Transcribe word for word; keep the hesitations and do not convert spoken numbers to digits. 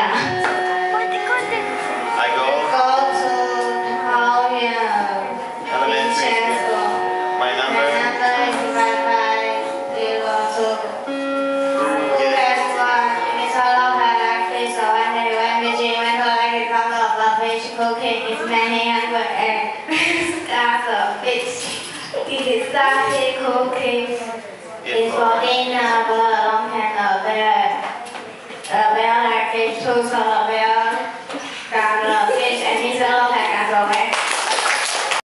Yeah. I go. Go to Hallville Elementary school. My number. My number is five five zero two. Guess what? It's all of her life, please. So I know when we see when her like it comes up, a fish cooking. It's many hundred and that's a bitch. It is started cooking. It's for dinner, but a long time of bear. A bear like fish too, so